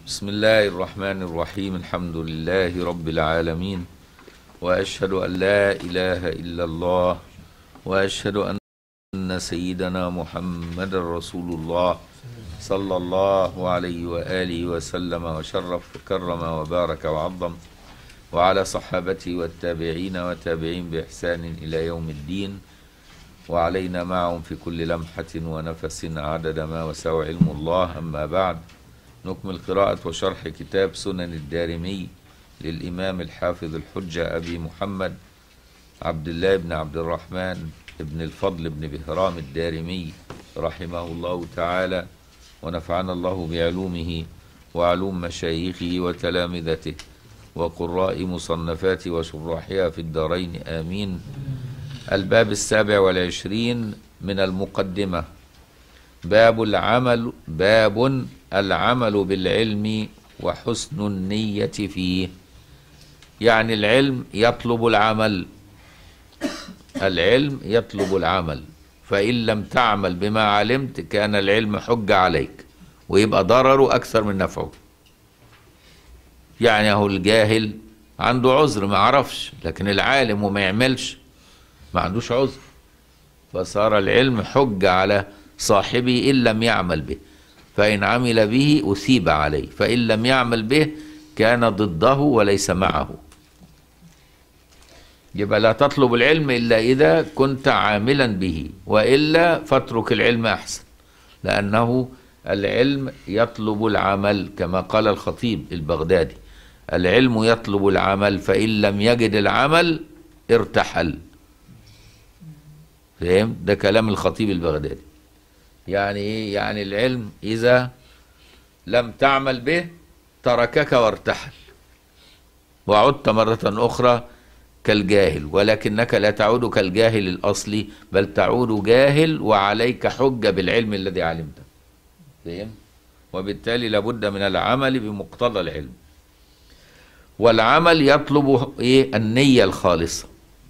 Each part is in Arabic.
بسم الله الرحمن الرحيم. الحمد لله رب العالمين، وأشهد أن لا إله إلا الله، وأشهد أن سيدنا محمد رسول الله صلى الله عليه وآله وسلم وشرف وكرم وبارك وعظم، وعلى صحابته والتابعين وتابعين بإحسان إلى يوم الدين، وعلينا معهم في كل لمحة ونفس عدد ما وسع علم الله. أما بعد، نكمل قراءة وشرح كتاب سنن الدارمي للإمام الحافظ الحجة أبي محمد عبد الله بن عبد الرحمن بن الفضل بن بهرام الدارمي رحمه الله تعالى، ونفعنا الله بعلومه وعلوم مشايخه وتلامذته وقراء مصنفاته وشراحها في الدارين آمين. الباب 27 من المقدمة. باب العمل بالعلم وحسن النية فيه. يعني العلم يطلب العمل، فإن لم تعمل بما علمت كان العلم حجة عليك، ويبقى ضرره أكثر من نفعه. يعني هو الجاهل عنده عذر ما عرفش، لكن العالم وما يعملش ما عندوش عذر، فصار العلم حجة على صاحبه إن لم يعمل به، فإن عمل به أثيب عليه، فإن لم يعمل به كان ضده وليس معه. يبقى لا تطلب العلم إلا إذا كنت عاملا به، وإلا فاترك العلم أحسن، لأنه العلم يطلب العمل كما قال الخطيب البغدادي: العلم يطلب العمل، فإن لم يجد العمل ارتحل. فهم؟ ده كلام الخطيب البغدادي. يعني ايه؟ يعني العلم إذا لم تعمل به تركك وارتحل، وعدت مرة أخرى كالجاهل، ولكنك لا تعود كالجاهل الأصلي، بل تعود جاهل وعليك حجة بالعلم الذي علمته. فهم؟ وبالتالي لابد من العمل بمقتضى العلم. والعمل يطلب ايه؟ النية الخالصة.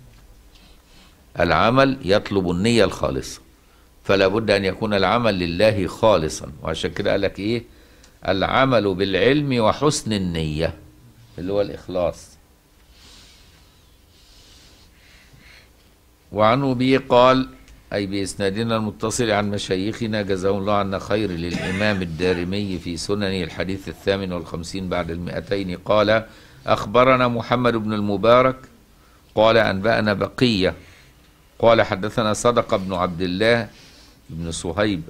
العمل يطلب النية الخالصة، فلا بد أن يكون العمل لله خالصا. وعشان كده قال لك إيه؟ العمل بالعلم وحسن النية، اللي هو الإخلاص. وعنه به قال، أي بإسنادنا المتصل عن مشايخنا جزاهم الله عنا خير، للإمام الدارمي في سننه الحديث 58 بعد 200 قال: أخبرنا محمد بن المبارك قال أنبأنا بقية قال حدثنا صدق بن عبد الله بن صهيب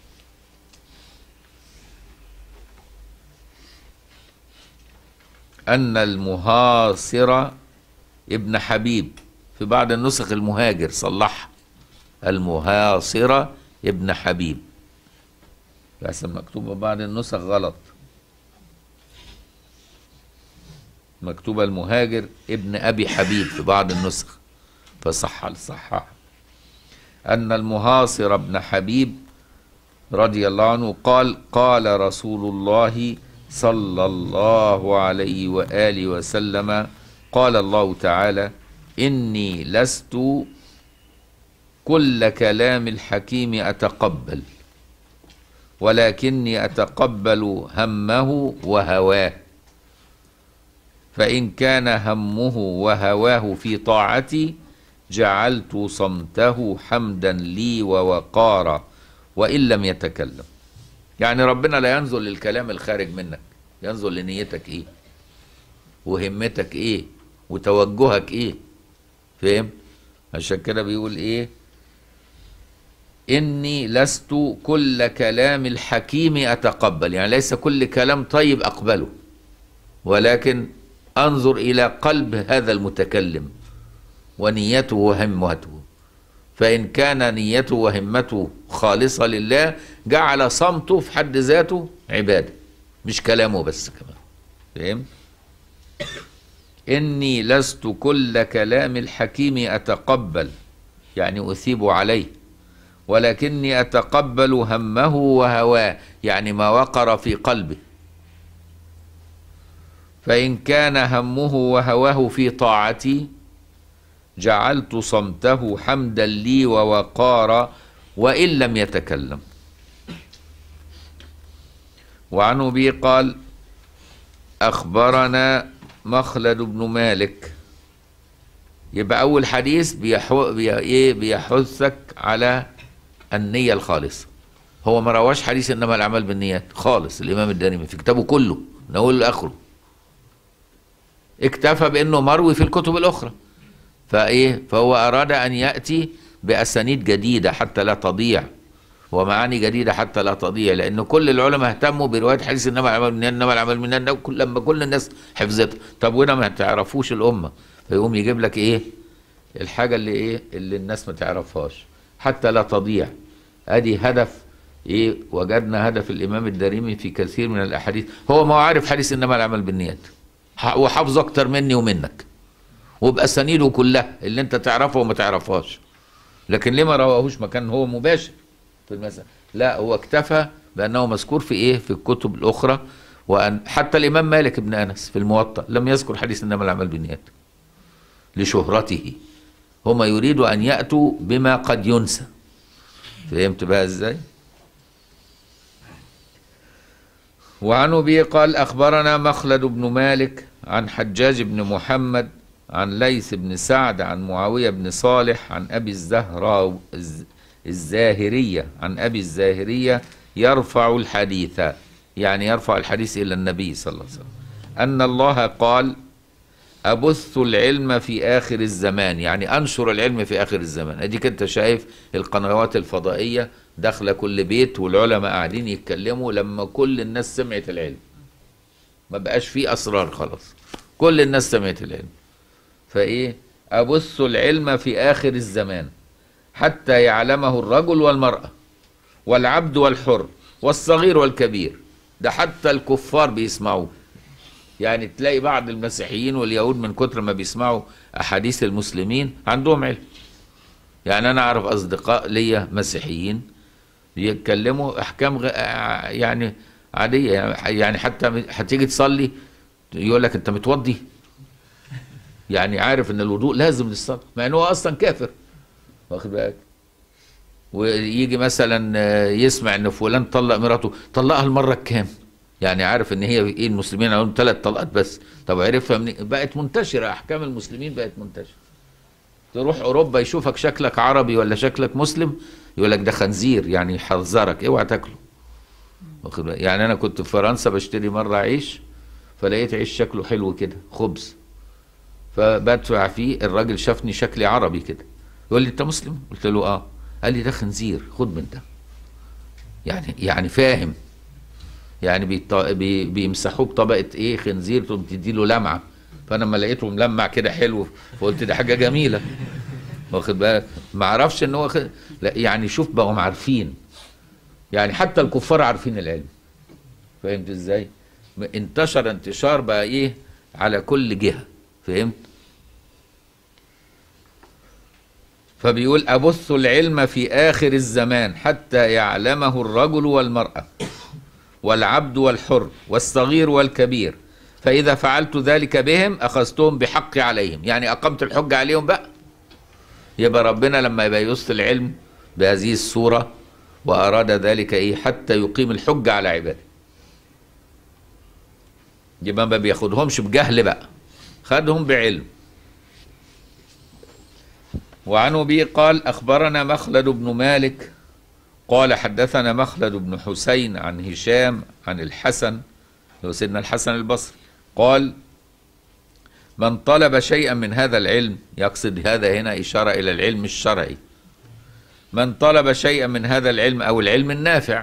أن المهاصر ابن حبيب، في بعض النسخ المهاجر صلح المهاصر ابن حبيب، بس مكتوبة بعض النسخ غلط، مكتوبة المهاجر ابن أبي حبيب في بعض النسخ، فصح أن المهاصر ابن حبيب رضي الله عنه قال: قال رسول الله صلى الله عليه وآله وسلم: قال الله تعالى: إني لست كل كلام الحكيم أتقبل، ولكني أتقبل همه وهواه، فإن كان همه وهواه في طاعتي جعلت صمته حمدا لي ووقارا وإن لم يتكلم. يعني ربنا لا ينظر للكلام الخارج منك، ينظر لنيتك ايه وهمتك ايه وتوجهك ايه. فهم؟ عشان كده بيقول ايه؟ إني لست كل كلام الحكيم أتقبل، يعني ليس كل كلام طيب أقبله، ولكن أنظر إلى قلب هذا المتكلم ونيته وهمته، فإن كان نيته وهمته خالصة لله جعل صمته في حد ذاته عبادة، مش كلامه بس كمان. فهم؟ إني لست كل كلام الحكيم أتقبل، يعني أثيب عليه، ولكني أتقبل همه وهواه، يعني ما وقر في قلبه، فإن كان همه وهواه في طاعتي جعلت صمته حمدا لي ووقارا وإن لم يتكلم. وعنه به قال: أخبرنا مخلد بن مالك. يبقى أول حديث بيحثك على النية الخالصة. هو ما رواش حديث إنما الأعمال بالنيات خالص، الإمام الدارمي في كتابه كله من أوله لآخره، اكتفى بأنه مروي في الكتب الأخرى. فهو أراد أن يأتي بأسانيد جديدة حتى لا تضيع، ومعاني جديدة حتى لا تضيع، لأن كل العلماء اهتموا برواية حديث إنما الأعمال بالنيات، إنما الأعمال بالنيات لما كل الناس حفظتها. طب وهنا ما تعرفوش الأمة، فيقوم يجيب لك الحاجة اللي الناس ما تعرفهاش حتى لا تضيع. ادي هدف وجدنا هدف الامام الدارمي في كثير من الاحاديث. هو ما عارف حديث انما العمل بالنيات وحافظه اكتر مني ومنك، وباسانيده كلها اللي انت تعرفها وما تعرفهاش، لكن ليه ما رواهوش مكان هو مباشر في المسألة؟ لا، هو اكتفى بانه مذكور في الكتب الاخرى. وان حتى الامام مالك بن انس في الموطأ لم يذكر حديث انما العمل بالنيات لشهرته. هم يريدوا ان ياتوا بما قد ينسى. فهمت بقى ازاي؟ وعن أبي قال أخبرنا مخلد بن مالك عن حجاج بن محمد عن ليث بن سعد عن معاوية بن صالح عن أبي الزاهرية عن أبي الزاهرية يرفع الحديث، يعني يرفع الحديث إلى النبي صلى الله عليه وسلم، أن الله قال أبث العلم في آخر الزمان، يعني أنشر العلم في آخر الزمان. أديك أنت شايف القنوات الفضائية داخلة كل بيت والعلماء قاعدين يتكلموا لما كل الناس سمعت العلم، ما بقاش فيه أسرار خلاص، كل الناس سمعت العلم. أبث العلم في آخر الزمان حتى يعلمه الرجل والمرأة والعبد والحر والصغير والكبير. ده حتى الكفار بيسمعوه. يعني تلاقي بعض المسيحيين واليهود من كتر ما بيسمعوا أحاديث المسلمين عندهم علم. يعني أنا أعرف أصدقاء ليا مسيحيين بيتكلموا أحكام يعني عادية، يعني حتى هتيجي تصلي يقول لك أنت متوضي، يعني عارف إن الوضوء لازم للصلاة مع إنه هو أصلا كافر، واخد بالك؟ ويجي مثلا يسمع إن فلان طلق مراته، طلقها المرة الكام؟ يعني عارف ان هي المسلمين عندهم 3 طلقات بس. طب عرفها منين؟ بقت منتشره، احكام المسلمين بقت منتشره. تروح اوروبا يشوفك شكلك عربي ولا شكلك مسلم يقول لك ده خنزير، يعني يحذرك اوعى تاكله. يعني انا كنت في فرنسا بشتري مره عيش، فلقيت عيش شكله حلو كده خبز، فبدفع فيه، الراجل شافني شكلي عربي كده يقول لي انت مسلم؟ قلت له اه. قال لي ده خنزير، خد من ده. يعني فاهم، يعني بيمسحوه بطبقه خنزير، تقوم تديله لمعه. فانا لما لقيته ملمع كده حلو فقلت ده حاجه جميله، واخد بالك؟ ما اعرفش ان هو لا، يعني شوف بقوا عارفين، يعني حتى الكفار عارفين العلم. فهمت ازاي؟ انتشر انتشار بقى على كل جهه. فهمت؟ فبيقول أبث العلم في آخر الزمان حتى يعلمه الرجل والمرأة والعبد والحر والصغير والكبير، فإذا فعلت ذلك بهم أخذتهم بحقي عليهم، يعني أقمت الحج عليهم بقى. يبقى ربنا لما يبقى يوصل العلم بهذه الصورة وأراد ذلك حتى يقيم الحج على عباده، يبقى ما بياخدهمش بجهل بقى، خدهم بعلم. وعن أبي قال أخبرنا مخلد بن مالك قال حدثنا مخلد بن حسين عن هشام عن الحسن، هو سيدنا الحسن البصري، قال من طلب شيئا من هذا العلم، يقصد هذا هنا إشارة إلى العلم الشرعي، من طلب شيئا من هذا العلم أو العلم النافع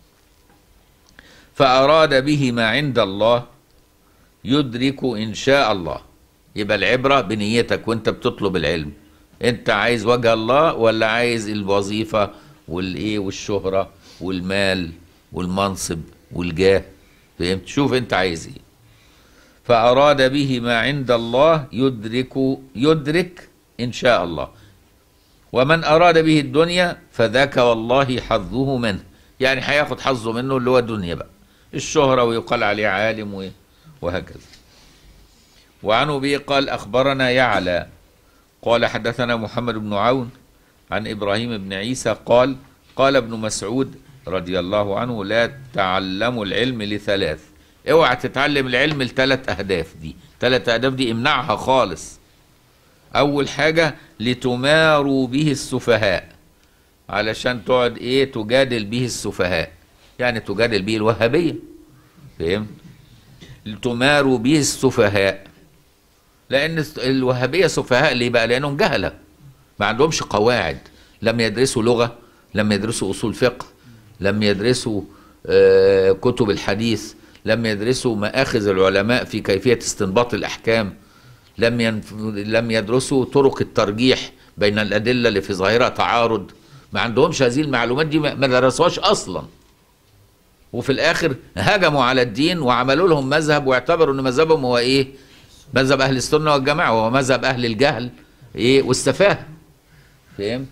فأراد به ما عند الله يدرك إن شاء الله. يبقى العبرة بنيتك وانت بتطلب العلم، انت عايز وجه الله ولا عايز الوظيفة والشهرة والمال والمنصب والجاه؟ فهمت؟ شوف انت عايز ايه. فأراد به ما عند الله يدرك إن شاء الله. ومن أراد به الدنيا فذاك والله حظه منه، يعني هياخد حظه منه اللي هو الدنيا بقى، الشهرة ويقال عليه عالم وهكذا. وعن أبي قال أخبرنا يعلى قال حدثنا محمد بن عون عن إبراهيم بن عيسى قال قال ابن مسعود رضي الله عنه لا تعلموا العلم ل3، اوعى تتعلم العلم لثلاث اهداف. دي ثلاث اهداف دي امنعها خالص. اول حاجة لتماروا به السفهاء، علشان تقعد ايه تجادل به السفهاء، يعني تجادل به الوهابية. فهمت؟ لتماروا به السفهاء، لان الوهابية سفهاء ليه بقى؟ لانهم جهلة، ما عندهمش قواعد، لم يدرسوا لغة، لم يدرسوا اصول فقه، لم يدرسوا كتب الحديث، لم يدرسوا مآخذ العلماء في كيفية استنباط الأحكام، لم يدرسوا طرق الترجيح بين الأدلة اللي في ظاهرة تعارض. ما عندهمش هذه المعلومات دي، ما درسوهاش أصلا. وفي الآخر هجموا على الدين وعملوا لهم مذهب، واعتبروا أن مذهبهم هو إيه؟ مذهب أهل السنة والجماعة، وهو مذهب أهل الجهل إيه والسفاهة. فهمت؟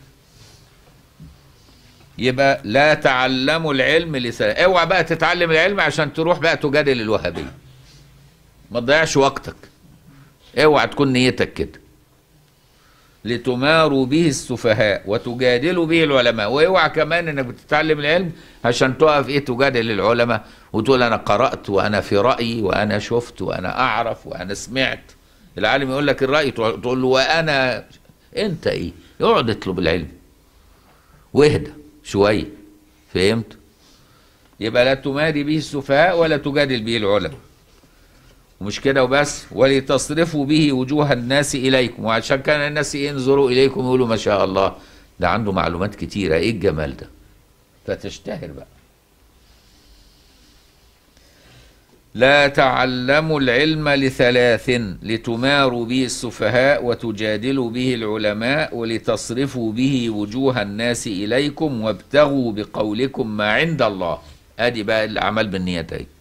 يبقى لا تعلموا العلم لسنة. اوعى بقى تتعلم العلم عشان تروح بقى تجادل الوهابية، ما تضيعش وقتك، اوعى تكون نيتك كده. لتماروا به السفهاء وتجادلوا به العلماء. واوعى كمان انك بتتعلم العلم عشان تقف ايه تجادل العلماء وتقول انا قرأت وانا في رأيي وانا شفت وانا اعرف وانا سمعت. العالم يقول لك الرأي تقول له وانا، انت ايه؟ اقعد اطلب العلم واهدى شوية. فهمت؟ يبقى لا تماري به السفهاء ولا تجادل به العلماء. ومش كده وبس، ولتصرفوا به وجوه الناس إليكم، وعشان كان الناس ينظروا إليكم يقولوا ما شاء الله ده عنده معلومات كتيرة، إيه الجمال ده، فتشتهر بقى. لا تعلموا العلم لثلاث: لتماروا به السفهاء وتجادلوا به العلماء ولتصرفوا به وجوه الناس إليكم وابتغوا بقولكم ما عند الله. ادي بقى الأعمال بالنيات اهي.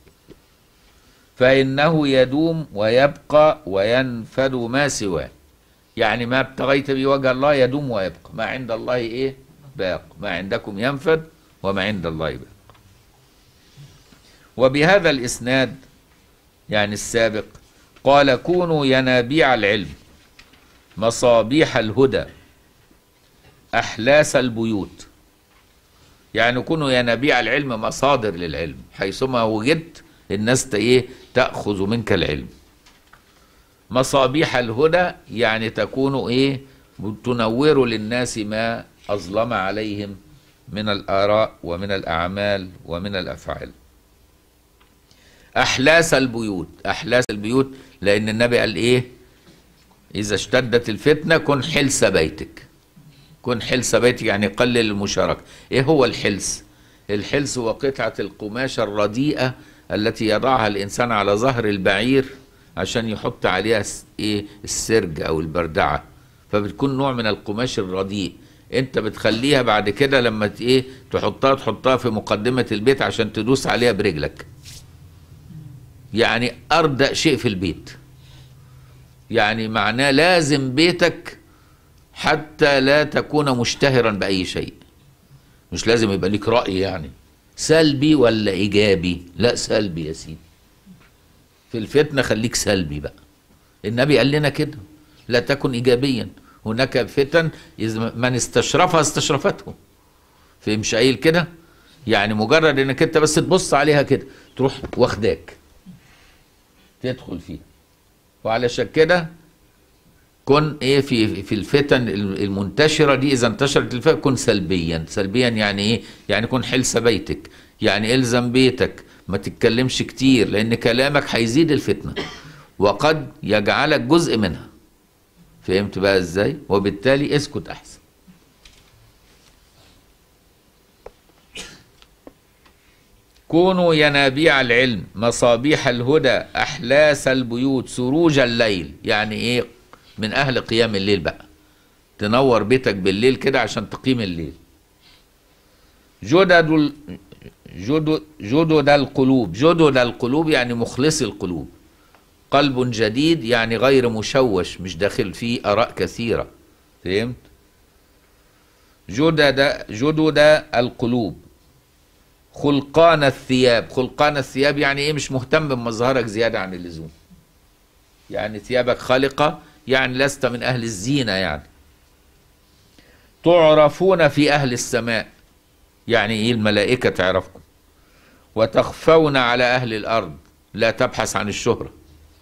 فإنه يدوم ويبقى وينفد ما سواه. يعني ما ابتغيت به وجه الله يدوم ويبقى، ما عند الله ايه باق، ما عندكم ينفد وما عند الله باق. وبهذا الإسناد يعني السابق قال كونوا ينابيع العلم مصابيح الهدى أحلاس البيوت. يعني كونوا ينابيع العلم مصادر للعلم، حيثما وجدت الناس ايه تأخذ منك العلم. مصابيح الهدى يعني تكونوا ايه تنوروا للناس ما أظلم عليهم من الآراء ومن الأعمال ومن الأفعال. أحلاس البيوت، أحلاس البيوت لأن النبي قال إيه؟ إذا اشتدت الفتنة كن حلس بيتك. كن حلس بيتك يعني قلل المشاركة. إيه هو الحلس؟ الحلس هو قطعة القماشة الرديئة التي يضعها الإنسان على ظهر البعير عشان يحط عليها إيه؟ السرج أو البردعة، فبتكون نوع من القماش الرديء. أنت بتخليها بعد كده لما إيه تحطها في مقدمة البيت عشان تدوس عليها برجلك. يعني أردأ شيء في البيت، يعني معناه لازم بيتك حتى لا تكون مشتهرا بأي شيء. مش لازم يبقى ليك رأي يعني سلبي ولا إيجابي، لا سلبي يا سيدي. في الفتنة خليك سلبي بقى. النبي قال لنا كده لا تكن إيجابيا، هناك فتن من استشرفها استشرفته. فمش قايل كده؟ يعني مجرد انك انت بس تبص عليها كده تروح واخداك تدخل فيها. وعلشان كده كن ايه في الفتن المنتشره دي، اذا انتشرت الفتن كن سلبيا. سلبيا يعني ايه؟ يعني كن حلس بيتك، يعني الزم بيتك، ما تتكلمش كتير، لان كلامك هيزيد الفتنه وقد يجعلك جزء منها. فهمت بقى ازاي؟ وبالتالي اسكت احسن. كونوا ينابيع العلم مصابيح الهدى أحلاس البيوت سروج الليل. يعني إيه؟ من أهل قيام الليل بقى، تنور بيتك بالليل كده عشان تقيم الليل. جدد القلوب. جدد القلوب يعني مخلص القلوب. قلب جديد يعني غير مشوش، مش داخل فيه آراء كثيرة. فهمت؟ جدد القلوب. خلقان الثياب. خلقان الثياب يعني ايه؟ مش مهتم بمظهرك زيادة عن اللزوم، يعني ثيابك خالقة، يعني لست من أهل الزينة. يعني تعرفون في أهل السماء، يعني ايه؟ الملائكة تعرفكم. وتخفون على أهل الأرض، لا تبحث عن الشهرة.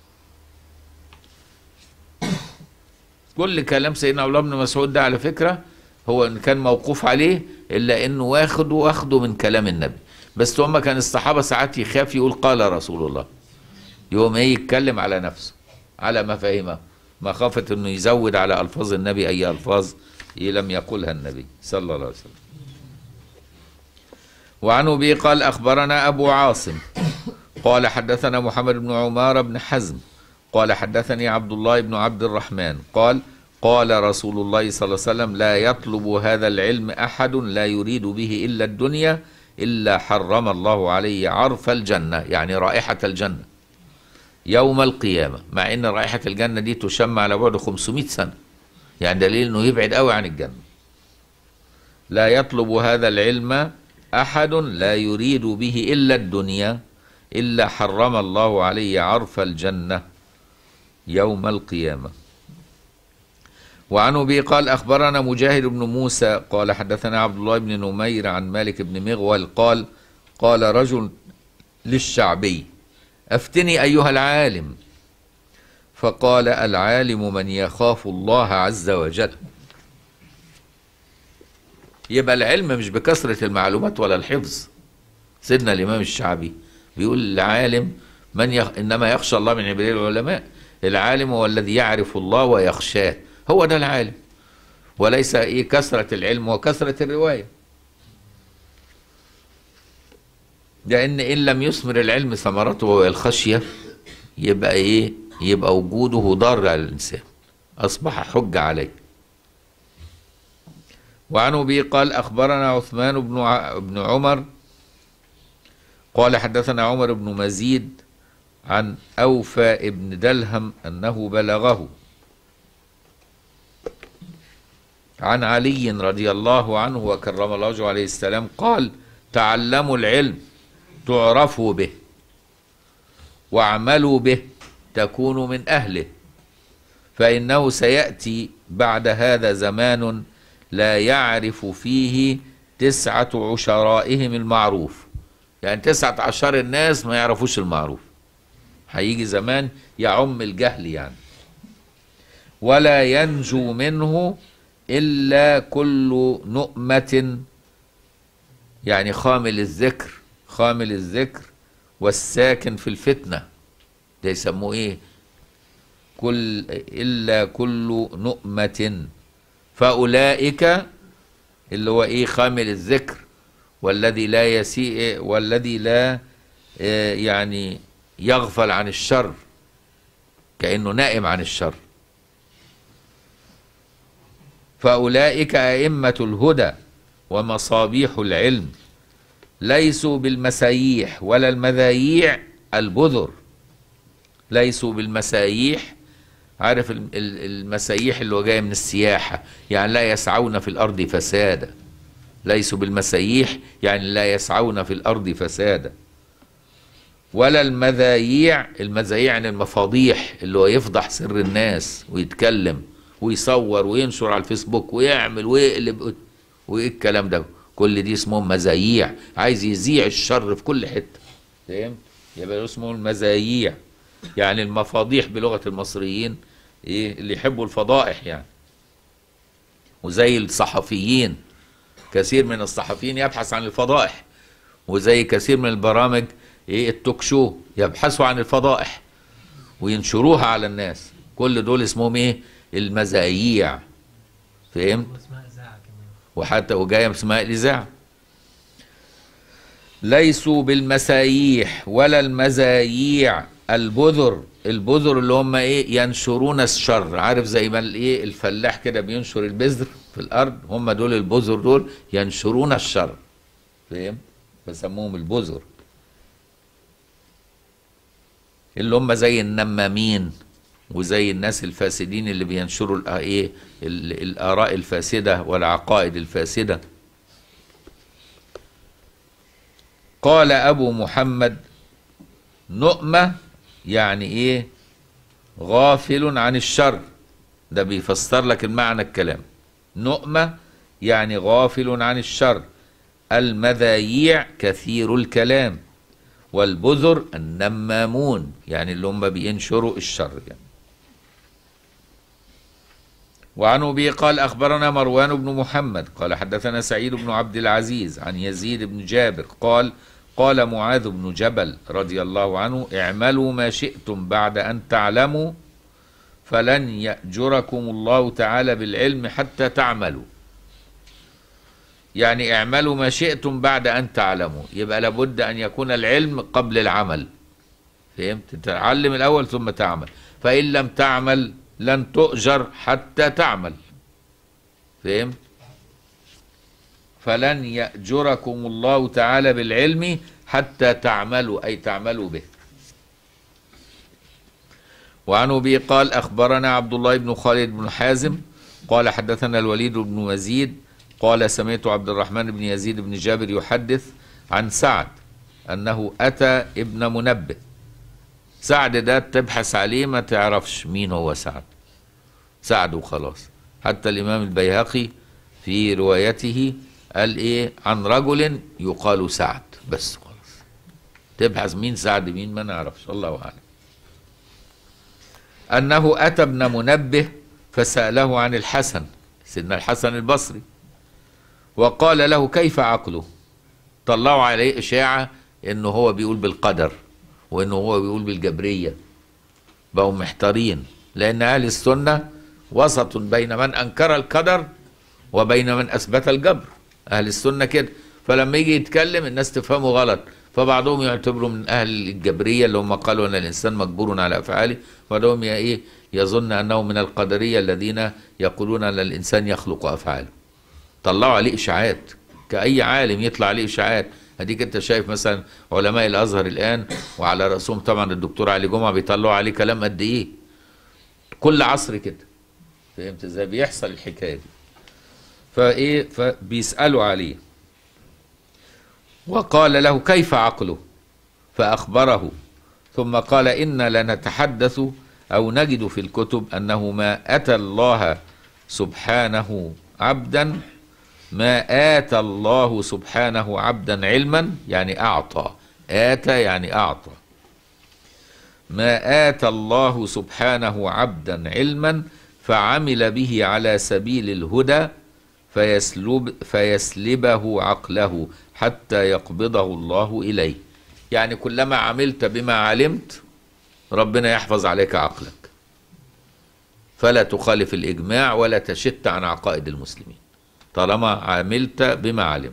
كل كلام سيدنا عبد الله بن مسعود ده على فكرة هو إن كان موقوف عليه إلا إنه واخده من كلام النبي. بس هما كان الصحابة ساعات يخاف يقول قال رسول الله، يقوم ايه يتكلم على نفسه على مفاهيمه، مخافة انه يزود على الفاظ النبي اي الفاظ لم يقولها النبي صلى الله عليه وسلم. وعن ابي قال اخبرنا ابو عاصم قال حدثنا محمد بن عمار بن حزم قال حدثني عبد الله بن عبد الرحمن قال قال رسول الله صلى الله عليه وسلم لا يطلب هذا العلم احد لا يريد به الا الدنيا الا حرم الله عليه عرف الجنة، يعني رائحة الجنة يوم القيامة، مع ان رائحة الجنة دي تشم على بعد 500 سنة، يعني دليل انه يبعد قوي عن الجنة. لا يطلب هذا العلم احد لا يريد به الا الدنيا الا حرم الله عليه عرف الجنة يوم القيامة. وعن ابي قال اخبرنا مجاهد بن موسى قال حدثنا عبد الله بن نمير عن مالك بن مغول قال قال رجل للشعبي افتني ايها العالم، فقال العالم من يخاف الله عز وجل. يبقى العلم مش بكثرة المعلومات ولا الحفظ. سيدنا الامام الشعبي بيقول العالم انما يخشى الله من عباده العلماء. العالم هو الذي يعرف الله ويخشاه، هو ده العالم، وليس كثرة العلم وكثرة الرواية. لأن إن لم يثمر العلم ثمرته وهي الخشية يبقى يبقى وجوده ضار على الإنسان، أصبح حجة عليه. وعن أبي قال أخبرنا عثمان بن عمر قال حدثنا عمر بن مزيد عن أوفى بن دلهم أنه بلغه عن علي رضي الله عنه وكرم الله وجهه عليه السلام قال تعلموا العلم تعرفوا به واعملوا به تكونوا من أهله، فإنه سيأتي بعد هذا زمان لا يعرف فيه 19 المعروف، يعني 19 الناس ما يعرفوش المعروف. هيجي زمان يعم الجهل يعني. ولا ينجو منه إلا كل نؤمة، يعني خامل الذكر والساكن في الفتنة، ده يسموه ايه؟ إلا كل نؤمة، فأولئك اللي هو ايه؟ خامل الذكر والذي لا يسيء والذي لا يعني يغفل عن الشر، كأنه نائم عن الشر. فأولئك أئمة الهدى ومصابيح العلم، ليسوا بالمسايح ولا المذايع البذر. ليسوا بالمسايح، عارف المسايح اللي هو جاي من السياحة، يعني لا يسعون في الأرض فسادا. ليسوا بالمسايح يعني لا يسعون في الأرض فسادا. ولا المذايع، المذايع يعني المفاضيح، اللي هو يفضح سر الناس ويتكلم ويصور وينشر على الفيسبوك ويعمل ويقلب وايه الكلام ده، كل دي اسمهم مذايع، عايز يذيع الشر في كل حته، فهمت؟ يبقى اسمه المذايع، يعني المفاضيح بلغه المصريين ايه اللي يحبوا الفضائح يعني. وزي الصحفيين، كثير من الصحفيين يبحث عن الفضائح، وزي كثير من البرامج ايه التوك شو يبحثوا عن الفضائح وينشروها على الناس، كل دول اسمهم ايه؟ المذايع، فهمت؟ وحتى وجايه اسمها الاذاعه. ليسوا بالمسايح ولا المذايع البذر. البذر اللي هم ايه؟ ينشرون الشر، عارف زي ما الايه الفلاح كده بينشر البذر في الارض، هم دول البذر، دول ينشرون الشر، فاهم؟ بسموهم البذر، اللي هم زي النمامين وزي الناس الفاسدين اللي بينشروا ايه الآراء الفاسدة والعقائد الفاسدة. قال أبو محمد نؤمة يعني ايه؟ غافل عن الشر، ده بيفسر لك المعنى الكلام. نؤمة يعني غافل عن الشر. المذايع كثير الكلام، والبذر النمامون، يعني اللي هم بينشروا الشر يعني. وعن أبي قال أخبرنا مروان بن محمد قال حدثنا سعيد بن عبد العزيز عن يزيد بن جابر قال قال معاذ بن جبل رضي الله عنه اعملوا ما شئتم بعد أن تعلموا فلن يأجركم الله تعالى بالعلم حتى تعملوا. يعني اعملوا ما شئتم بعد أن تعلموا، يبقى لابد أن يكون العلم قبل العمل. فهمت؟ تتعلم الأول ثم تعمل، فإن لم تعمل لن تؤجر حتى تعمل. فهمت؟ فلن يأجركم الله تعالى بالعلم حتى تعملوا، أي تعملوا به. وعن أبي قال أخبرنا عبد الله بن خالد بن حازم قال حدثنا الوليد بن يزيد قال سمعت عبد الرحمن بن يزيد بن جابر يحدث عن سعد أنه أتى ابن منبه. سعد ده تبحث عليه ما تعرفش مين هو سعد، سعد وخلاص. حتى الإمام البيهقي في روايته قال إيه عن رجل يقال سعد، بس خلاص تبحث مين سعد مين ما نعرفش، الله أعلم. أنه أتى ابن منبه فسأله عن الحسن، سيدنا الحسن البصري، وقال له كيف عقله؟ طلعوا عليه إشاعة إنه هو بيقول بالقدر وإنه هو بيقول بالجبرية. بقوا محتارين، لأن أهل السنة وسط بين من أنكر القدر وبين من أثبت الجبر. أهل السنة كده، فلما يجي يتكلم الناس تفهمه غلط، فبعضهم يعتبروا من أهل الجبرية اللي هم قالوا أن الإنسان مجبور على أفعاله، وبعضهم يظن أنه من القدرية الذين يقولون أن الإنسان يخلق أفعاله. طلعوا عليه إشاعات، كأي عالم يطلع عليه إشاعات. هديك أنت شايف مثلا علماء الأزهر الآن وعلى رأسهم طبعا الدكتور علي جمعة بيطلعوا عليه كلام قد إيه، كل عصر كده. فهمت إزاي بيحصل الحكاية دي؟ فبيسألوا عليه، وقال له كيف عقله؟ فأخبره، ثم قال إنا لنتحدث أو نجد في الكتب أنه ما أتى الله سبحانه عبدا، ما آتى الله سبحانه عبدا علما، يعني أعطى، آتى يعني أعطى، ما آتى الله سبحانه عبدا علما فعمل به على سبيل الهدى فيسلبه عقله حتى يقبضه الله إليه. يعني كلما عملت بما علمت ربنا يحفظ عليك عقلك، فلا تخالف الإجماع ولا تشت عن عقائد المسلمين طالما عملت بما علمت.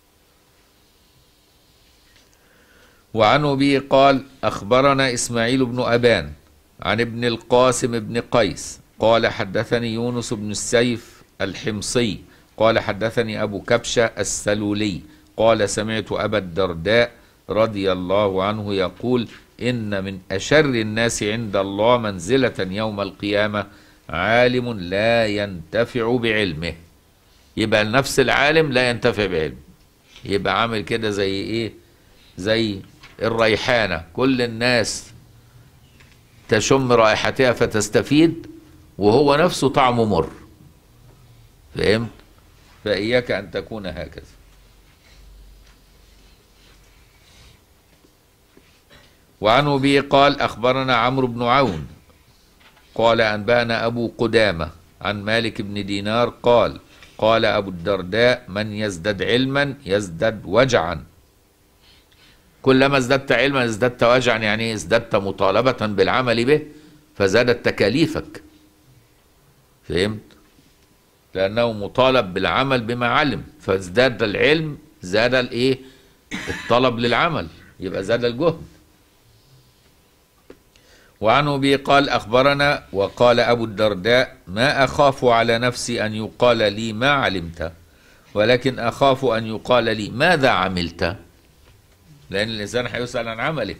وعن أبي قال أخبرنا إسماعيل بن أبان عن ابن القاسم بن قيس قال حدثني يونس بن السيف الحمصي قال حدثني أبو كبشة السلولي قال سمعت أبا الدرداء رضي الله عنه يقول إن من أشر الناس عند الله منزلة يوم القيامة عالم لا ينتفع بعلمه. يبقى نفس العالم لا ينتفع بعلمه، يبقى عامل كده زي إيه؟ زي الريحانة، كل الناس تشم رائحتها فتستفيد وهو نفسه طعمه مر. فهمت؟ فإياك أن تكون هكذا. وعن أبي قال أخبرنا عمرو بن عون قال أنبأنا أبو قدامة عن مالك بن دينار قال قال أبو الدرداء من يزدد علما يزدد وجعا، كلما ازددت علما ازددت وجعا، يعني ازددت مطالبة بالعمل به فزادت تكاليفك. فهمت؟ لأنه مطالب بالعمل بما علم، فازداد العلم زاد الايه؟ الطلب للعمل، يبقى زاد الجهد. وعن أبي قال أخبرنا وقال أبو الدرداء ما أخاف على نفسي أن يقال لي ما علمت، ولكن أخاف أن يقال لي ماذا عملت، لأن الإنسان هيسأل عن عمله.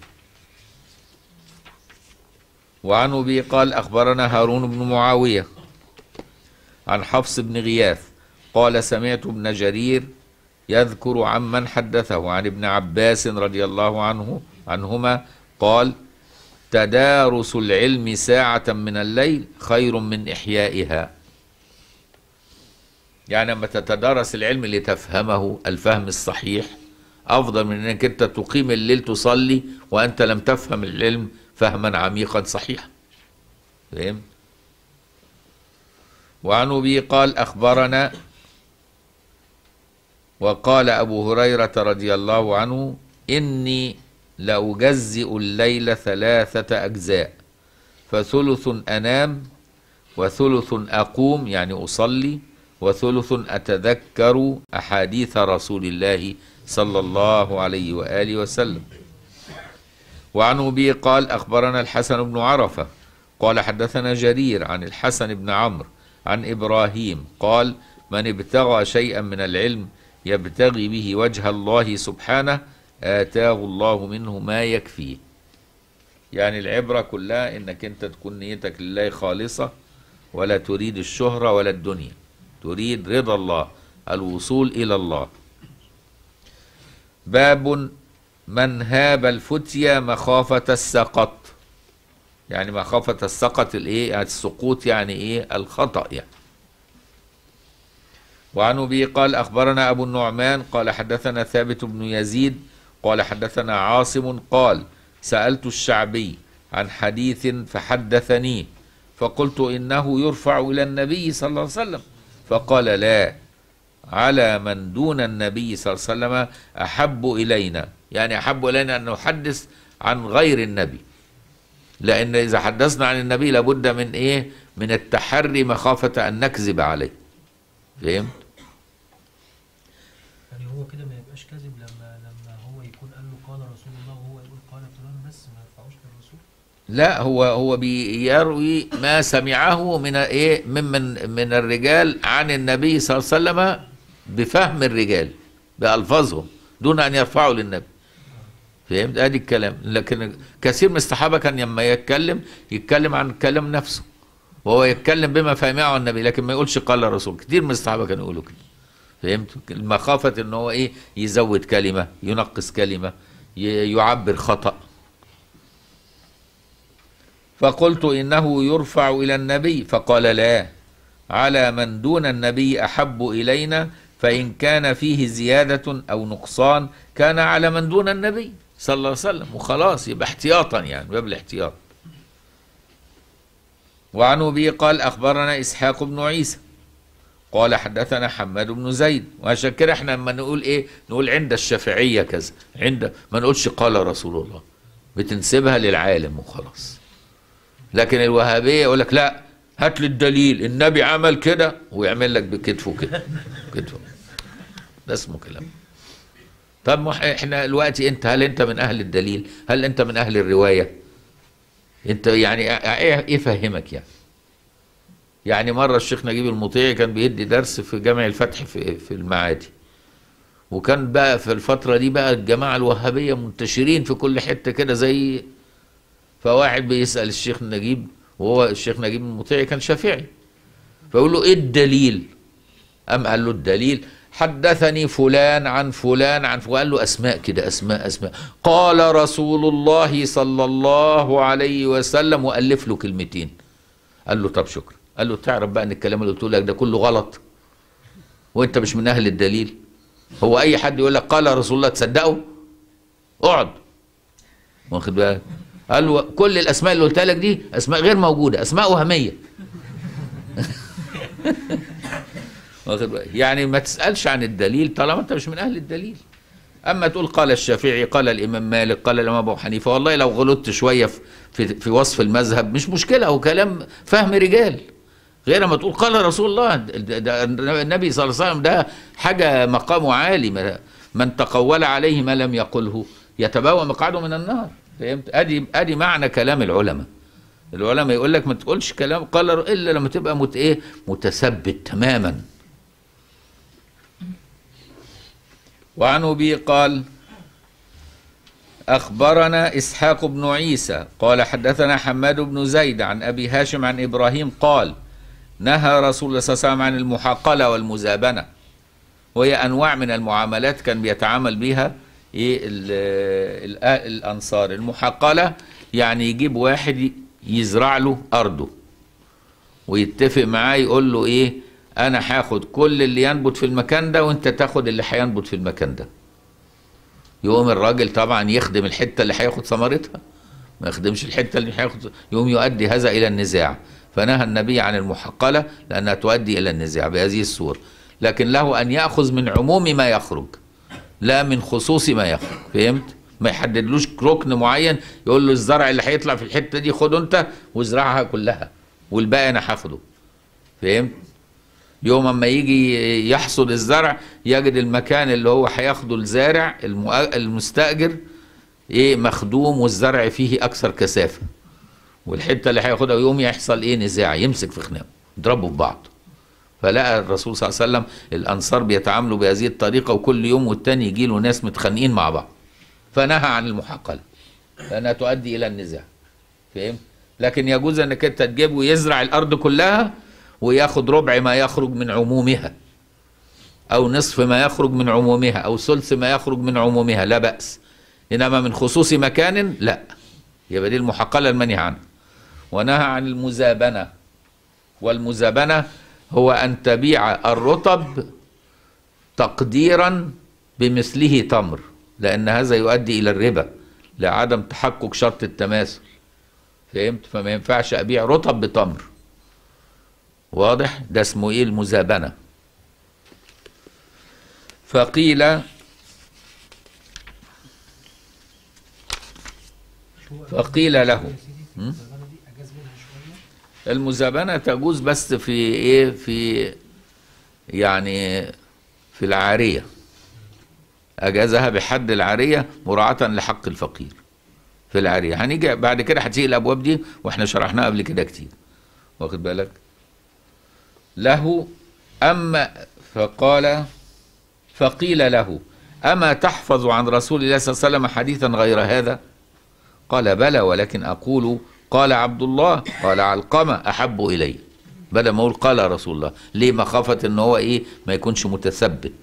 وعن أبي قال أخبرنا هارون بن معاوية عن حفص بن غياث قال سمعت ابن جرير يذكر عمن حدثه عن ابن عباس رضي الله عنهما قال تدارس العلم ساعة من الليل خير من إحيائها. يعني لما تتدارس العلم لتفهمه الفهم الصحيح أفضل من أنك أنت تقيم الليل تصلي وأنت لم تفهم العلم فهما عميقا صحيحا. فهم؟ وعن أبي قال أخبرنا وقال أبو هريرة رضي الله عنه إني لأجزئ الليل 3 أجزاء، فثلث أنام وثلث أقوم يعني أصلي وثلث أتذكر أحاديث رسول الله صلى الله عليه وآله وسلم. وعن أبي قال أخبرنا الحسن بن عرفة قال حدثنا جرير عن الحسن بن عمرو عن إبراهيم قال من ابتغى شيئا من العلم يبتغي به وجه الله سبحانه آتاه الله منه ما يكفيه. يعني العبرة كلها إنك أنت تكون نيتك لله خالصة ولا تريد الشهرة ولا الدنيا، تريد رضا الله، الوصول إلى الله. باب من هاب الفتيا مخافة السقط، يعني مخافة السقط الايه يعني السقوط يعني ايه الخطأ يعني. وعن أبي قال أخبرنا أبو النعمان قال حدثنا ثابت بن يزيد قال حدثنا عاصم قال سألت الشعبي عن حديث فحدثني فقلت إنه يرفع إلى النبي صلى الله عليه وسلم فقال لا، على من دون النبي صلى الله عليه وسلم أحب إلينا، يعني أحب إلينا أن نحدث عن غير النبي، لأن إذا حدثنا عن النبي لابد من إيه؟ من التحري مخافة أن نكذب عليه. فهمت؟ يعني هو كده ما يبقاش كذب لما هو يكون قال له قال رسول الله وهو يقول قال فلان بس ما يرفعوش للرسول؟ لا، هو بيروي ما سمعه من إيه؟ من الرجال عن النبي صلى الله عليه وسلم بفهم الرجال بألفاظهم دون أن يرفعوا للنبي. فهمت؟ ادي الكلام. لكن كثير من الصحابه كان لما يتكلم عن كلام نفسه وهو يتكلم بما فهمه عن النبي، لكن ما يقولش قال الرسول. كثير من الصحابه كانوا يقولوا كده. فهمت؟ المخافه ان هو ايه؟ يزود كلمه، ينقص كلمه، يعبر خطأ. فقلت انه يرفع الى النبي فقال لا، على من دون النبي احب الينا، فان كان فيه زياده او نقصان كان على من دون النبي صلى الله عليه وسلم، وخلاص يبقى احتياطا يعني باب الاحتياط. وعن أبي قال أخبرنا إسحاق بن عيسى قال حدثنا حماد بن زيد. وعشان كده احنا لما نقول ايه؟ نقول عند الشافعية كذا، ما نقولش قال رسول الله، بتنسبها للعالم وخلاص. لكن الوهابية يقول لك لا، هات لي الدليل، النبي عمل كده، ويعمل لك بكتفه كده كتفه. ده اسمه كلام. طب احنا دلوقتي هل انت من اهل الدليل؟ هل انت من اهل الروايه؟ انت يعني ايه فهمك يعني؟ يعني مره الشيخ نجيب المطيعي كان بيدي درس في جامع الفتح في المعادي، وكان بقى في الفتره دي بقى الجماعه الوهابيه منتشرين في كل حته كده زي، فواحد بيسال الشيخ نجيب، وهو الشيخ نجيب المطيعي كان شافعي، فيقول له ايه الدليل؟ قام قال له الدليل حدثني فلان عن فلان عن فلان، قال له أسماء كده، أسماء، قال رسول الله صلى الله عليه وسلم، وألف له كلمتين. قال له طب شكرا. قال له تعرف بقى أن الكلام اللي قلت لك ده كله غلط وأنت مش من أهل الدليل. هو أي حد يقول لك قال رسول الله تصدقه؟ اقعد. واخد بالك؟ قال له كل الأسماء اللي قلتها لك دي أسماء غير موجودة، أسماء وهمية. يعني ما تسألش عن الدليل طالما انت مش من اهل الدليل. اما تقول قال الشافعي، قال الامام مالك، قال الامام ابو حنيفه، والله لو غلطت شويه في وصف المذهب مش مشكله، هو كلام فهم رجال. غير ما تقول قال رسول الله، ده النبي صلى الله عليه وسلم ده حاجه مقامه عالي، من تقول عليه ما لم يقله يتبوأ مقعده من النار. فهمت؟ ادي معنى كلام العلماء. العلماء يقول لك ما تقولش كلام قال الا لما تبقى متثبت تماما. وعن أبي قال أخبرنا إسحاق بن عيسى قال حدثنا حماد بن زيد عن أبي هاشم عن إبراهيم قال نهى رسول الله صلى الله عليه وسلم عن المحاقلة والمزابنة، وهي أنواع من المعاملات كان بيتعامل بها الأنصار. المحاقلة يعني يجيب واحد يزرع له أرضه ويتفق معاه، يقول له إيه؟ أنا هاخد كل اللي ينبت في المكان ده وأنت تاخد اللي هينبت في المكان ده. يقوم الراجل طبعا يخدم الحتة اللي هياخد ثمرتها، ما يخدمش الحتة اللي هياخد، يقوم يؤدي هذا إلى النزاع. فنهى النبي عن المحقلة لأنها تؤدي إلى النزاع بهذه الصورة. لكن له أن يأخذ من عموم ما يخرج لا من خصوص ما يخرج. فهمت؟ ما يحددلوش ركن معين يقول له الزرع اللي هيطلع في الحتة دي خده أنت وازرعها كلها والباقي أنا هاخده. فهمت؟ يوم اما يجي يحصد الزرع يجد المكان اللي هو هياخده الزارع المستأجر ايه مخدوم والزرع فيه اكثر كثافة، والحتة اللي هياخدها يوم يحصل ايه نزاع، يمسك في خناقه يضربوا في بعض. فلقى الرسول صلى الله عليه وسلم الانصار بيتعاملوا بهذه الطريقة، وكل يوم والتاني يجي له ناس متخانقين مع بعض، فنهى عن المحقلة لانها تؤدي الى النزاع. فهمت؟ لكن يجوز انك انت تجيب ويزرع الارض كلها وياخد ربع ما يخرج من عمومها، او نصف ما يخرج من عمومها، او ثلث ما يخرج من عمومها، لا بأس. انما من خصوص مكان لا، يبقى دي المحقلة المنهي عنها. ونهى عن المزابنة، والمزابنة هو ان تبيع الرطب تقديرا بمثله تمر، لان هذا يؤدي الى الربا لعدم تحقق شرط التماثل. فهمت؟ فما ينفعش ابيع رطب بتمر. واضح؟ ده اسمه ايه؟ المزابنة. فقيل له المزابنة تجوز بس في ايه؟ في يعني في العارية، اجازها بحد العارية مراعاة لحق الفقير في العارية. هنيجي بعد كده هتيجي الابواب دي واحنا شرحناها قبل كده كتير، واخد بالك؟ له أما فقيل له أما تحفظ عن رسول الله صلى الله عليه وسلم حديثا غير هذا؟ قال بلى، ولكن أقول قال عبد الله قال علقمة أحب إلي، بدل ما أقول قال رسول الله. ليه؟ مخافة إن هو إيه ما يكونش متثبت.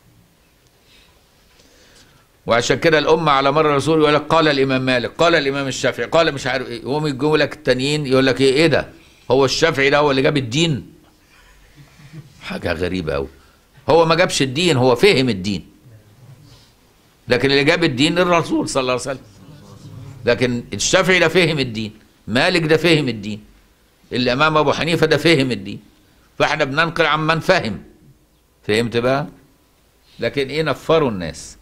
وعشان كده الأمة على مر الرسول يقول لك قال الإمام مالك، قال الإمام الشافعي، قال مش عارف إيه، وهم يجوا لك التانيين يقول لك إيه ده؟ هو الشافعي ده هو اللي جاب الدين؟ حاجة غريبة أوي. هو ما جابش الدين، هو فهم الدين، لكن اللي جاب الدين الرسول صلى الله عليه وسلم. لكن الشافعي ده فهم الدين، مالك ده فهم الدين، اللي أمام أبو حنيفة ده فهم الدين، فاحنا بننقل عن من فهم. فهمت بقى؟ لكن ايه نفروا الناس.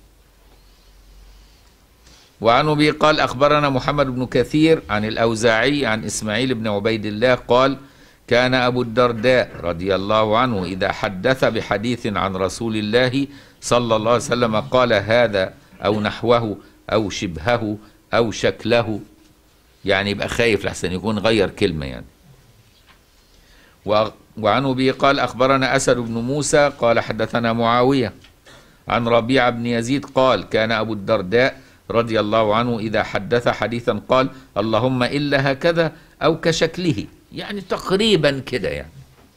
وعن أبي قال أخبرنا محمد بن كثير عن الأوزاعي عن إسماعيل بن عبيد الله قال كان أبو الدرداء رضي الله عنه إذا حدث بحديث عن رسول الله صلى الله عليه وسلم قال هذا أو نحوه أو شبهه أو شكله، يعني يبقى خايف لحسن يكون غير كلمة يعني. وعن أبي قال أخبرنا أسد بن موسى قال حدثنا معاوية عن ربيع بن يزيد قال كان أبو الدرداء رضي الله عنه إذا حدث حديثا قال اللهم إلا هكذا أو كشكله، يعني تقريبا كده يعني.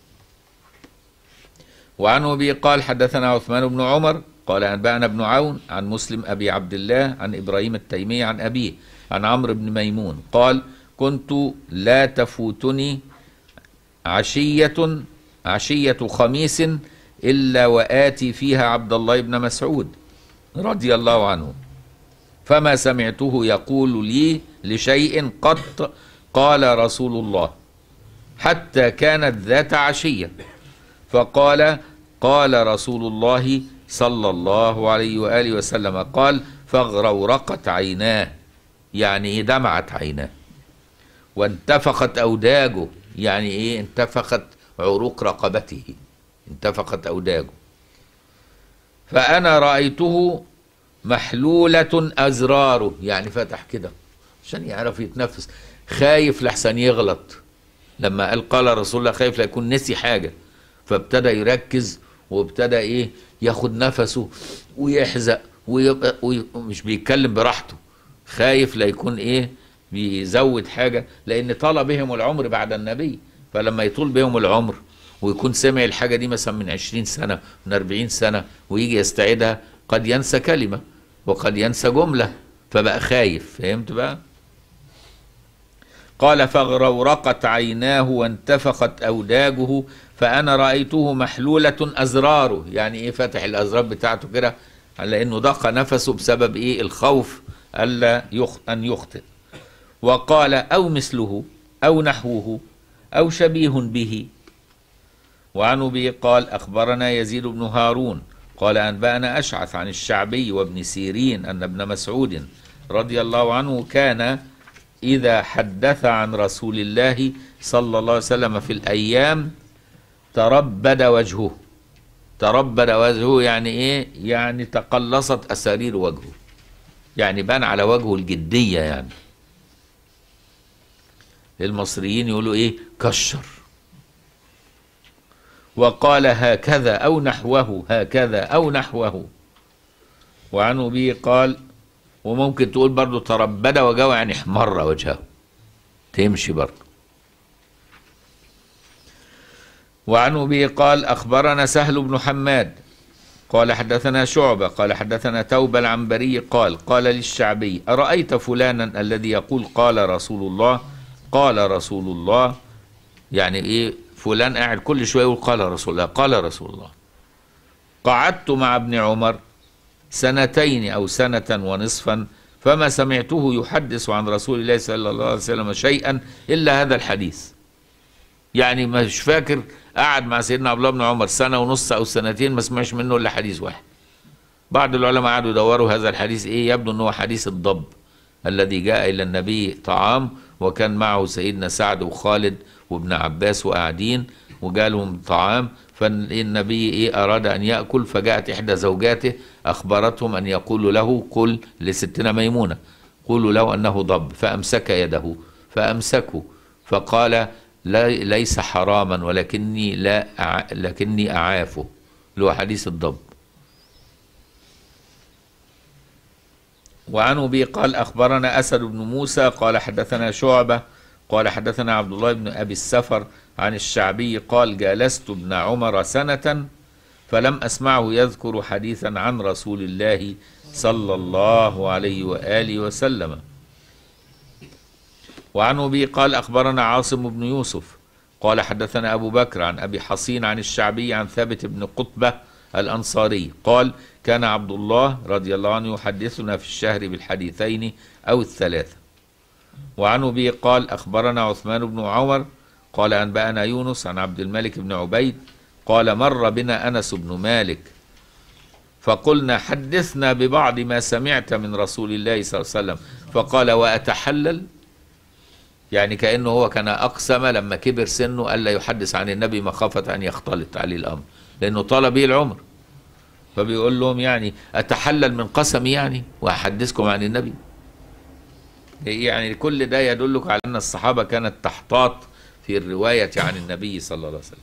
وعن أبي قال حدثنا عثمان بن عمر قال أنبأنا بن عون عن مسلم أبي عبد الله عن إبراهيم التيمي عن أبيه عن عمرو بن ميمون قال كنت لا تفوتني عشية خميس إلا وآتي فيها عبد الله بن مسعود رضي الله عنه، فما سمعته يقول لي لشيء قط قال رسول الله حتى كانت ذات عشية، فقال قال رسول الله صلى الله عليه وآله وسلم قال فاغرورقت عيناه، يعني دمعت عيناه، وانتفخت أوداجه، يعني ايه انتفخت عروق رقبته، انتفخت أوداجه، فأنا رأيته محلولة أزراره، يعني فتح كده عشان يعرف يتنفس، خايف لحسن يغلط. لما قال رسول الله خايف لا يكون نسي حاجة، فابتدى يركز وابتدى ايه ياخد نفسه ويحزق ومش بيتكلم براحته، خايف لا يكون ايه بيزود حاجة، لان طال بهم العمر بعد النبي، فلما يطول بهم العمر ويكون سمع الحاجة دي مثلا من 20 سنة من 40 سنة ويجي يستعيدها قد ينسى كلمة وقد ينسى جملة، فبقى خايف. فهمت بقى؟ قال فاغرورقت عيناه وانتفخت أوداجه فأنا رأيته محلولة أزراره، يعني إيه فتح الأزرار بتاعته كده لأنه ضاق نفسه بسبب إيه؟ الخوف ألا أن يخطئ. وقال أو مثله أو نحوه أو شبيه به. وعن أبي قال أخبرنا يزيد بن هارون قال أنبأنا أشعث عن الشعبي وابن سيرين أن ابن مسعود رضي الله عنه كان إذا حدث عن رسول الله صلى الله عليه وسلم في الأيام تربد وجهه. تربد وجهه يعني إيه؟ يعني تقلصت أسارير وجهه، يعني بان على وجهه الجدية. يعني المصريين يقولوا إيه؟ كشر. وقال هكذا أو نحوه، هكذا أو نحوه. وعن أبي قال، وممكن تقول برضو تربد وجهه يعني احمر وجهه، تمشي برضو. وعن أبي قال أخبرنا سهل بن حماد قال حدثنا شعبة قال حدثنا توبة العنبري قال للشعبي أرأيت فلانا الذي يقول قال رسول الله قال رسول الله؟ يعني إيه؟ فلان قاعد كل شوية يقول قال رسول الله قال رسول الله. قعدت مع ابن عمر سنتين أو سنة ونصفا فما سمعته يحدث عن رسول الله صلى الله عليه وسلم شيئا إلا هذا الحديث. يعني مش فاكر قعد مع سيدنا عبد الله بن عمر سنة ونص أو سنتين ما سمعش منه إلا حديث واحد. بعض العلماء قعدوا يدوروا هذا الحديث إيه؟ يبدو أنه حديث الضب الذي جاء إلى النبي طعام وكان معه سيدنا سعد وخالد وابن عباس وقاعدين وجالهم طعام، فالنبي إيه أراد أن يأكل، فجاءت إحدى زوجاته أخبرتهم أن يقولوا له قل لستنا ميمونة قولوا له أنه ضب، فأمسك يده فأمسكوا فقال ليس حراما لكني أعافه، اللي هو حديث الضب. وعن أبي قال أخبرنا أسد بن موسى قال حدثنا شعبة قال حدثنا عبد الله بن أبي السفر عن الشعبي قال جالست ابن عمر سنة فلم أسمعه يذكر حديثا عن رسول الله صلى الله عليه وآله وسلم. وعن أبي قال أخبرنا عاصم بن يوسف قال حدثنا أبو بكر عن أبي حصين عن الشعبي عن ثابت بن قطبة الأنصاري قال كان عبد الله رضي الله عنه يحدثنا في الشهر بالحديثين أو الثلاثة. وعن أبي قال أخبرنا عثمان بن عمر قال أنبأنا يونس عن عبد الملك بن عبيد قال مر بنا أنس بن مالك فقلنا حدثنا ببعض ما سمعت من رسول الله صلى الله عليه وسلم فقال وأتحلل، يعني كأنه هو كان أقسم لما كبر سنه ألا يحدث عن النبي مخافة أن يختلط عليه الأمر لأنه طال به العمر، فبيقول لهم يعني أتحلل من قسمي يعني وأحدثكم عن النبي. يعني كل ده يدلك على أن الصحابة كانت تحتاط في الرواية عن النبي صلى الله عليه وسلم.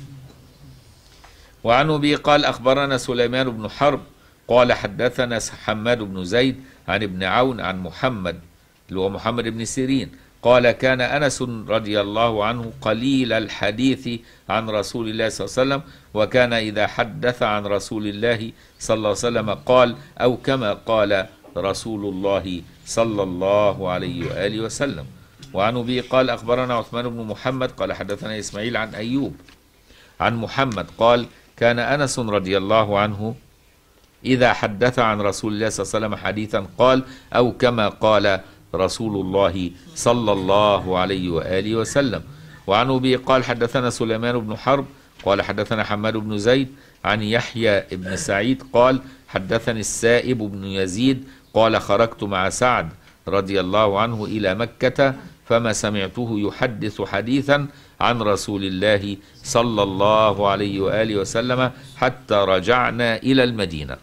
وعن أبي قال أخبرنا سليمان بن حرب قال حدثنا حماد بن زيد عن ابن عون عن محمد اللي هو محمد بن سيرين قال كان أنس رضي الله عنه قليل الحديث عن رسول الله صلى الله عليه وسلم وكان إذا حدث عن رسول الله صلى الله عليه وسلم قال أو كما قال رسول الله صلى الله عليه وآله وسلم. وعن أبي قال أخبرنا عثمان بن محمد قال حدثنا إسماعيل عن أيوب عن محمد قال كان أنس رضي الله عنه إذا حدث عن رسول الله صلى الله عليه وسلم حديثا قال أو كما قال رسول الله صلى الله عليه وآله وسلم. وعن أبي قال حدثنا سليمان بن حرب قال حدثنا حماد بن زيد عن يحيى بن سعيد قال حدثني السائب بن يزيد قال خرجت مع سعد رضي الله عنه إلى مكة فما سمعته يحدث حديثا عن رسول الله صلى الله عليه وآله وسلم حتى رجعنا إلى المدينة.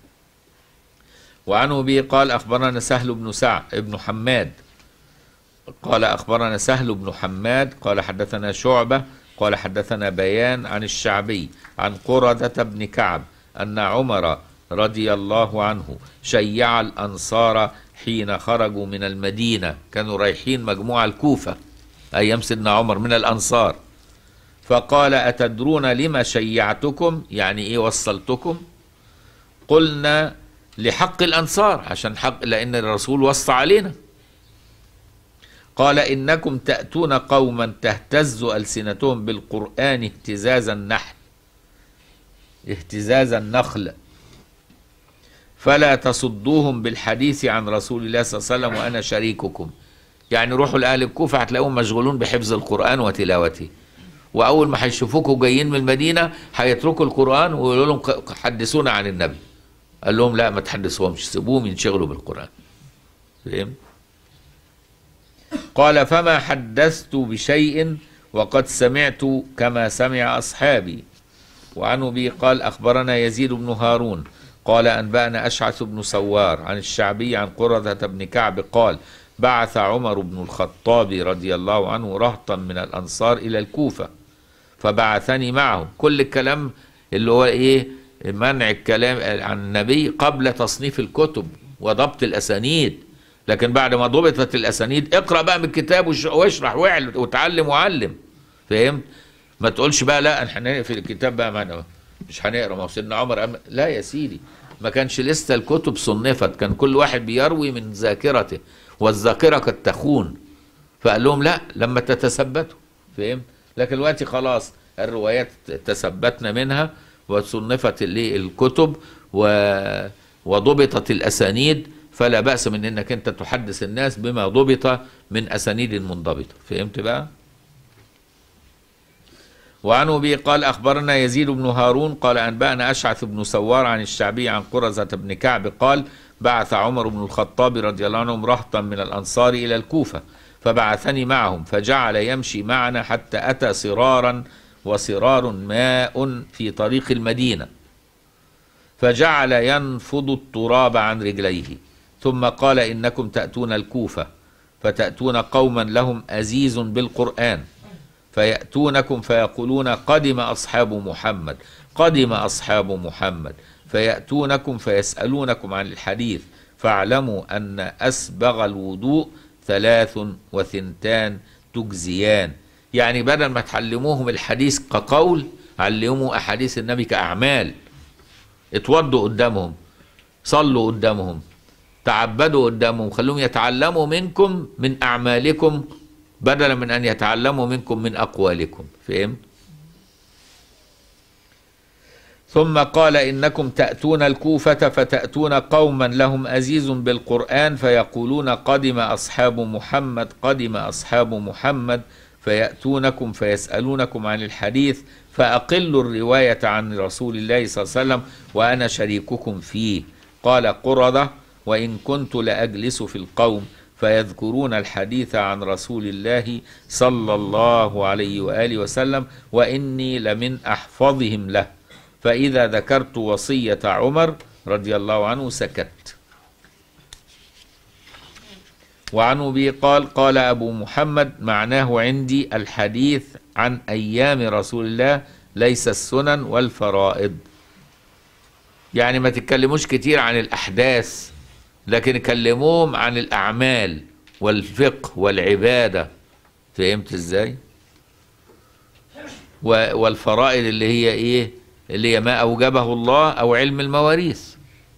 وعن أبي قال أخبرنا سهل بن حماد قال أخبرنا سهل بن حماد قال حدثنا شعبة قال حدثنا بيان عن الشعبي عن قردة بن كعب أن عمر رضي الله عنه شيع الأنصار حين خرجوا من المدينة، كانوا رايحين مجموعة الكوفة أيام سيدنا عمر من الأنصار، فقال أتدرون لما شيعتكم؟ يعني إيه وصلتكم؟ قلنا لحق الأنصار، عشان حق لأن الرسول وصى علينا. قال إنكم تأتون قوما تهتز ألسنتهم بالقرآن اهتزاز النحل اهتزاز النخل فلا تصدوهم بالحديث عن رسول الله صلى الله عليه وسلم وأنا شريككم. يعني روحوا لأهل الكوفة هتلاقوهم مشغولون بحفظ القرآن وتلاوته، وأول ما هيشوفوكوا جايين من المدينة هيتركوا القرآن ويقولوا لهم حدثونا عن النبي. قال لهم لا، ما تحدثوهمش، سيبوهم ينشغلوا بالقرآن. فهم؟ قال فما حدثت بشيء وقد سمعت كما سمع أصحابي. وعن أبي قال أخبرنا يزيد بن هارون قال أنبأنا أشعث بن سوار عن الشعبي عن قرظة بن كعب قال بعث عمر بن الخطاب رضي الله عنه رهطا من الأنصار إلى الكوفة فبعثني معهم. كل الكلام اللي هو إيه؟ منع الكلام عن النبي قبل تصنيف الكتب وضبط الأسانيد، لكن بعد ما ضبطت الأسانيد اقرأ بقى من الكتاب واشرح وتعلم وعلم. فهمت؟ ما تقولش بقى لا احنا هنقفل الكتاب بقى معنا مش هنقرا. ما هو سيدنا عمر لا يا سيدي، ما كانش لسه الكتب صنفت، كان كل واحد بيروي من ذاكرته والذاكره قد تخون، فقال لهم لا لما تتثبتوا. فهمت؟ لكن دلوقتي خلاص الروايات تثبتنا منها وصنفت الكتب وضبطت الاسانيد، فلا بأس من انك انت تحدث الناس بما ضبط من اسانيد منضبطه. فهمت بقى؟ وعن أبي قال أخبرنا يزيد بن هارون قال أنبأنا أشعث بن سوار عن الشعبي عن قرظة بن كعب قال بعث عمر بن الخطاب رضي الله عنه رهطا من الأنصار إلى الكوفة فبعثني معهم فجعل يمشي معنا حتى أتى صرارا، وصرار ماء في طريق المدينة، فجعل ينفض التراب عن رجليه ثم قال إنكم تأتون الكوفة فتأتون قوما لهم أزيز بالقرآن فيأتونكم فيقولون قدم أصحاب محمد قدم أصحاب محمد، فيأتونكم فيسألونكم عن الحديث فاعلموا أن أسبغ الوضوء 33 تجزيان. يعني بدل ما تعلموهم الحديث كقول علموا أحاديث النبي كأعمال. اتوضوا قدامهم، صلوا قدامهم، تعبدوا قدامهم، خلوهم يتعلموا منكم من أعمالكم بدلا من أن يتعلموا منكم من أقوالكم. فهمت؟ ثم قال إنكم تأتون الكوفة فتأتون قوما لهم أزيز بالقرآن فيقولون قدم أصحاب محمد قدم أصحاب محمد، فيأتونكم فيسألونكم عن الحديث فأقلوا الرواية عن رسول الله صلى الله عليه وسلم وأنا شريككم فيه. قال قرظة وإن كنت لأجلس في القوم فيذكرون الحديث عن رسول الله صلى الله عليه وآله وسلم وإني لمن أحفظهم له، فإذا ذكرت وصية عمر رضي الله عنه سكت. وعن أبي قال قال أبو محمد معناه عندي الحديث عن أيام رسول الله ليس السنن والفرائض. يعني ما تتكلموش كتير عن الأحداث، لكن كلموهم عن الأعمال والفقه والعبادة. فهمت ازاي؟ والفرائض اللي هي ايه؟ اللي هي ما أوجبه الله أو علم المواريث.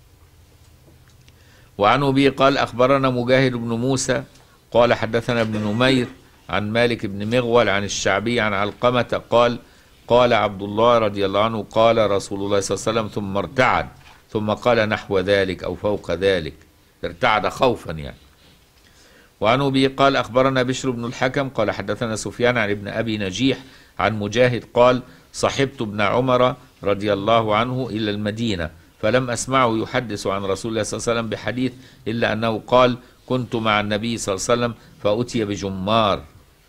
وعن أبي قال أخبرنا مجاهد بن موسى قال حدثنا ابن نمير عن مالك بن مغول عن الشعبي عن علقمة قال قال عبد الله رضي الله عنه قال رسول الله صلى الله عليه وسلم ثم ارتعد ثم قال نحو ذلك أو فوق ذلك، ارتعد خوفا يعني. وعن أبي قال أخبرنا بشر بن الحكم قال حدثنا سفيان عن ابن أبي نجيح عن مجاهد قال صحبت ابن عمر رضي الله عنه إلى المدينة فلم أسمعه يحدث عن رسول الله صلى الله عليه وسلم بحديث إلا أنه قال كنت مع النبي صلى الله عليه وسلم فأتي بجمار.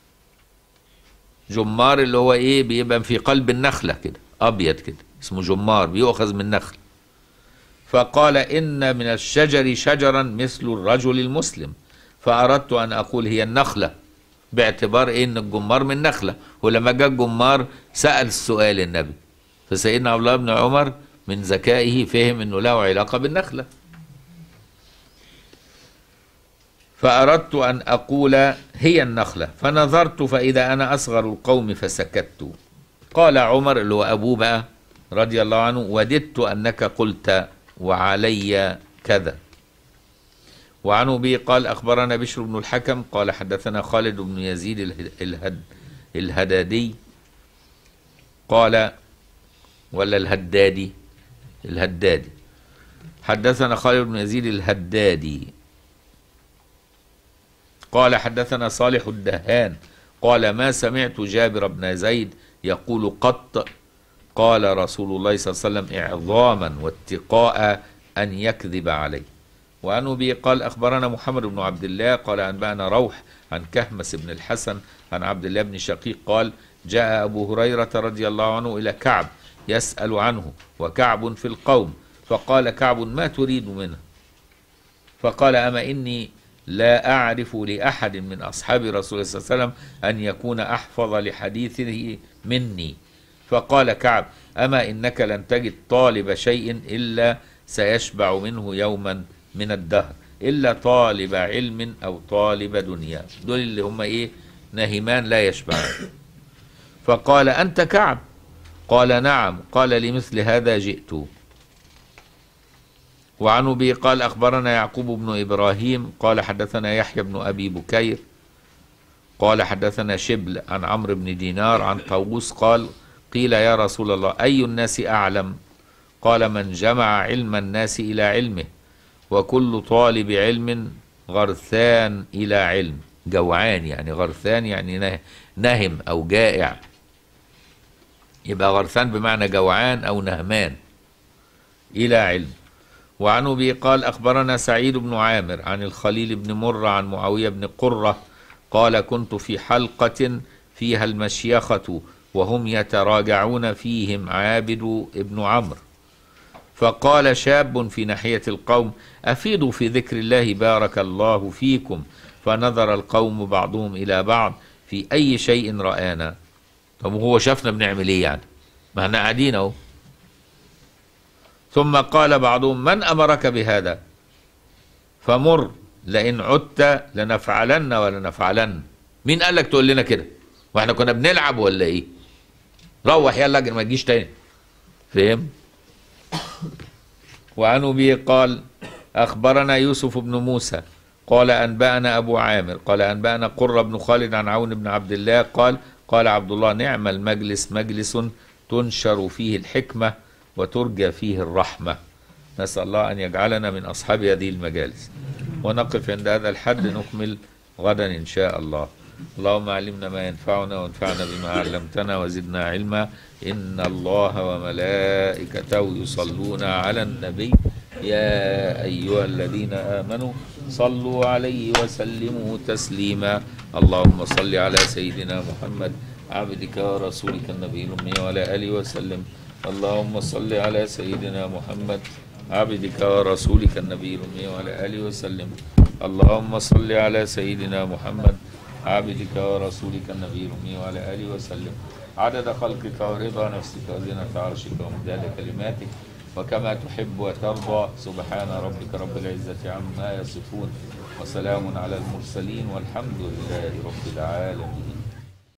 جمار اللي هو إيه؟ بيبقى في قلب النخلة كده أبيض كده اسمه جمار بيؤخذ من نخل. فقال إن من الشجر شجرا مثل الرجل المسلم، فأردت أن أقول هي النخلة باعتبار إيه؟ إن الجمار من نخلة. ولما جاء الجمار سأل السؤال النبي، فسيدنا عبد الله بن عمر من ذكائه فهم إنه له علاقة بالنخلة. فأردت أن أقول هي النخلة فنظرت فإذا أنا أصغر القوم فسكت. قال عمر اللي هو أبوه بقى رضي الله عنه وددت أنك قلت وعلي كذا. وعن أبي قال أخبرنا بشر بن الحكم قال حدثنا خالد بن يزيد الهدادي قال ولا الهدادي حدثنا خالد بن يزيد الهدادي قال حدثنا صالح الدهان قال ما سمعت جابر بن زيد يقول قط قال رسول الله صلى الله عليه وسلم إعظاما واتقاء أن يكذب عليه. وعن أبي قال أخبرنا محمد بن عبد الله قال أنبأنا روح عن كهمس بن الحسن عن عبد الله بن شقيق قال جاء أبو هريرة رضي الله عنه إلى كعب يسأل عنه وكعب في القوم، فقال كعب ما تريد منه؟ فقال أما إني لا أعرف لأحد من أصحاب رسول الله صلى الله عليه وسلم أن يكون أحفظ لحديثه مني. فقال كعب أما إنك لن تجد طالب شيء إلا سيشبع منه يوما من الدهر إلا طالب علم أو طالب دنيا، دول اللي هم إيه؟ نهمان لا يشبعان. فقال أنت كعب؟ قال نعم. قال لمثل هذا جئت. وعن أبي قال أخبرنا يعقوب بن إبراهيم قال حدثنا يحيى بن أبي بكير قال حدثنا شبل عن عمرو بن دينار عن طاووس قال قيل يا رسول الله أي الناس أعلم؟ قال من جمع علم الناس إلى علمه، وكل طالب علم غرثان إلى علم. جوعان يعني غرثان يعني نهم أو جائع، يبقى غرثان بمعنى جوعان أو نهمان إلى علم. وعن أبي قال أخبرنا سعيد بن عامر عن الخليل بن مرة عن معاوية بن قرة قال كنت في حلقة فيها المشيخة وهم يتراجعون فيهم عابد ابن عمرو، فقال شاب في ناحية القوم أفيدوا في ذكر الله بارك الله فيكم، فنظر القوم بعضهم إلى بعض في أي شيء رآنا. طب هو شافنا بنعمل إيه يعني؟ ما احنا قاعدين أهو. ثم قال بعضهم من أمرك بهذا؟ فمر لئن عدت لنفعلن ولنفعلن. مين قال لك تقول لنا كده؟ واحنا كنا بنلعب ولا ايه؟ روح يلا ما تجيش تاني. فهم؟ وعن أبي قال أخبرنا يوسف بن موسى قال أنبأنا أبو عامر قال أنبأنا قرة بن خالد عن عون بن عبد الله قال قال عبد الله نعم المجلس مجلس تنشر فيه الحكمة وترجى فيه الرحمة. نسأل الله أن يجعلنا من أصحاب هذه المجالس. ونقف عند هذا الحد، نكمل غدا إن شاء الله. اللهم علمنا ما ينفعنا وانفعنا بما علمتنا وزدنا علما. إن الله وملائكته يصلون على النبي يا أيها الذين آمنوا صلوا عليه وسلموا تسليما. اللهم صل على سيدنا محمد عبدك ورسولك النبي الأمي وعلى آله وسلم. اللهم صل على سيدنا محمد عبدك ورسولك النبي الأمي وعلى آله وسلم. اللهم صل على سيدنا محمد عبدك ورسولك النبي الأمي وعلى آله وسلم. عدد خلقك ورضا نفسك وزنة عرشك ومداد كلماتك وكما تحب وترضى. سبحان ربك رب العزة عما يصفون وسلام على المرسلين والحمد لله رب العالمين.